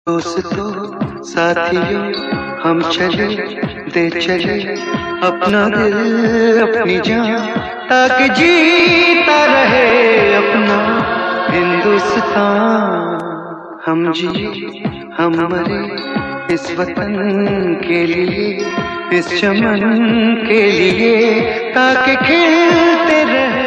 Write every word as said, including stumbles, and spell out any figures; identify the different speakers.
Speaker 1: दोस्तों साथियों हम चले दे चले अपना दिल अपनी जान, ताकि जीता रहे अपना हिंदुस्तान। हम जी हम मरे इस वतन के लिए, इस चमन के लिए, ताकि खिलते रहे